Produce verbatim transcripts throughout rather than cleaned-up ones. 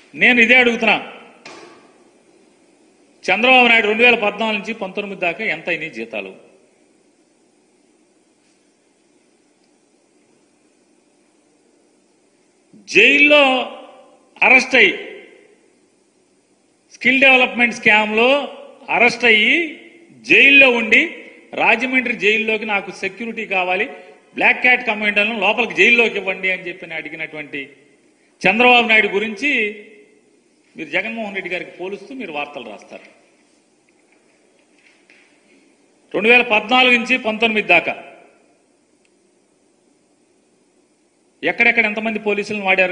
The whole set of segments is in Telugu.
నేను ఇదే అడుగుతున్నా, చంద్రబాబు నాయుడు రెండు వేల పద్నాలుగు నుంచి పంతొమ్మిది దాకా ఎంత అయినాయి జీతాలు? జైల్లో అరెస్ట్ అయ్యి స్కిల్ డెవలప్మెంట్ స్కామ్లో అరెస్ట్ అయ్యి జైల్లో ఉండి రాజమండ్రి జైల్లోకి నాకు సెక్యూరిటీ కావాలి, బ్లాక్ క్యాట్ కమాండర్లను లోపలికి జైల్లోకి ఇవ్వండి అని చెప్పి అడిగినటువంటి చంద్రబాబు నాయుడు గురించి మీరు జగన్మోహన్ రెడ్డి గారికి పోలుస్తూ మీరు వార్తలు రాస్తారు. రెండు వేల పద్నాలుగు నుంచి పంతొమ్మిది దాకా ఎక్కడెక్కడ ఎంతమంది పోలీసులను వాడారు?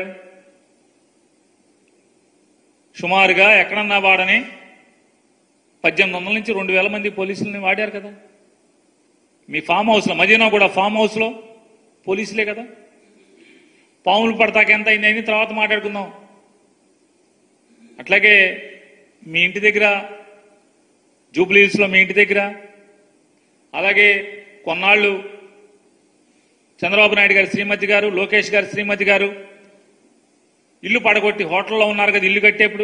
సుమారుగా ఎక్కడన్నా వాడని పద్దెనిమిది వందల నుంచి రెండు వేల మంది పోలీసులని వాడారు కదా. మీ ఫామ్ హౌస్లో, మదీనా కూడా ఫామ్ హౌస్లో పోలీసులే కదా. పాములు పడతాక ఎంత అయింది అని తర్వాత మాట్లాడుకుందాం. అట్లాగే మీ ఇంటి దగ్గర, జూబ్లీ హిల్స్లో మీ ఇంటి దగ్గర, అలాగే కొన్నాళ్ళు చంద్రబాబు నాయుడు గారి శ్రీమతి గారు, లోకేష్ గారి శ్రీమతి గారు ఇల్లు పడగొట్టి హోటల్లో ఉన్నారు కదా, ఇల్లు కట్టేప్పుడు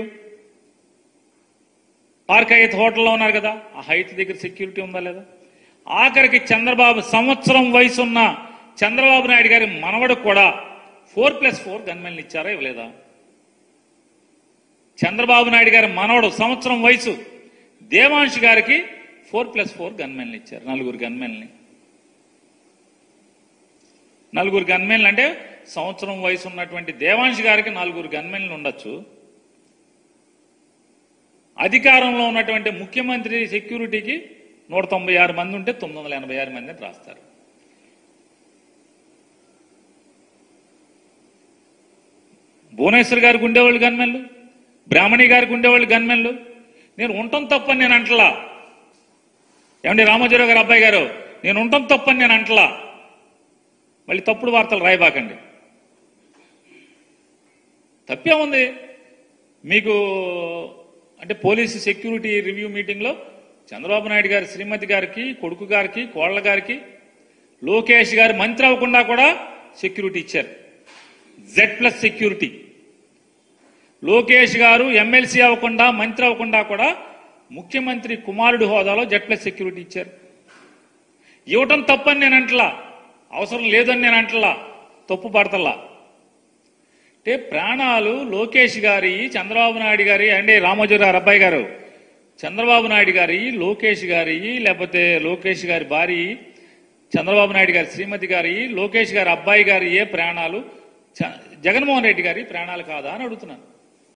పార్క్ హైత్ హోటల్లో ఉన్నారు కదా, ఆ హైత్ దగ్గర సెక్యూరిటీ ఉందా లేదా? ఆఖరికి చంద్రబాబు సంవత్సరం వయసు ఉన్న చంద్రబాబు నాయుడు గారి మనవడు కూడా ఫోర్ ప్లస్ ఫోర్ గన్మెన్లు ఇచ్చారా ఇవ్వలేదా? చంద్రబాబు నాయుడు గారి మనవడు సంవత్సరం వయసు దేవాంశ్ గారికి ఫోర్ ప్లస్ ఫోర్ గన్మెన్లు ఇచ్చారు, నలుగురు గన్మెన్లని. నలుగురు గన్మెన్లు అంటే సంవత్సరం వయసు ఉన్నటువంటి దేవాంశ్ గారికి నలుగురు గన్మెన్లు ఉండొచ్చు. అధికారంలో ఉన్నటువంటి ముఖ్యమంత్రి సెక్యూరిటీకి నూట తొంభై ఆరు మంది ఉంటే తొమ్మిది వందల ఎనభై ఆరు మందిని రాస్తారు. భువనేశ్వర్ గారికి ఉండేవాళ్ళు గన్మెన్లు, బ్రాహ్మణి గారికి ఉండేవాళ్ళు గన్మెన్లు. నేను ఉండటం తప్పని నేను అంటలా. ఏమండి రామోజీరావు గారు అబ్బాయి గారు, నేను ఉండటం తప్పని నేను అంటలా. మళ్ళీ తప్పుడు వార్తలు రాయబాకండి. తప్పేముంది మీకు అంటే పోలీసు సెక్యూరిటీ రివ్యూ మీటింగ్లో చంద్రబాబు నాయుడు గారి శ్రీమతి గారికి, కొడుకు గారికి, కోళ్ల గారికి, లోకేష్ గారు మంత్రి అవ్వకుండా కూడా సెక్యూరిటీ ఇచ్చారు, జెడ్ ప్లస్ సెక్యూరిటీ. లోకేష్ గారు ఎమ్మెల్సీ అవ్వకుండా, మంత్రి అవ్వకుండా కూడా ముఖ్యమంత్రి కుమారుడు హోదాలో జెడ్ ప్లస్ సెక్యూరిటీ ఇచ్చారు. ఇవ్వటం తప్పని నేను అంటలా, అవసరం లేదని నేను అంటలా, తప్పు పడతల్లా. అంటే ప్రాణాలు లోకేష్ గారి, చంద్రబాబు నాయుడు గారి, అంటే రామోజీరావు గారు అబ్బాయి గారు, చంద్రబాబు నాయుడు గారి, లోకేష్ గారి, లేకపోతే లోకేష్ గారి భార్య, చంద్రబాబు నాయుడు గారి శ్రీమతి గారి, లోకేష్ గారి అబ్బాయి గారి ఏ ప్రాణాలు జగన్మోహన్ రెడ్డి గారి ప్రాణాలు కాదా అని అడుగుతున్నాను.